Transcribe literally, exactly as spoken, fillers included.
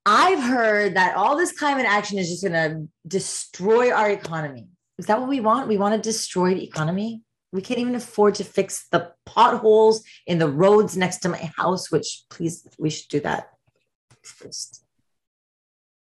I've heard that all this climate action is just going to destroy our economy. Is that what we want? We want to destroy the economy? We can't even afford to fix the potholes in the roads next to my house, which please, we should do that first.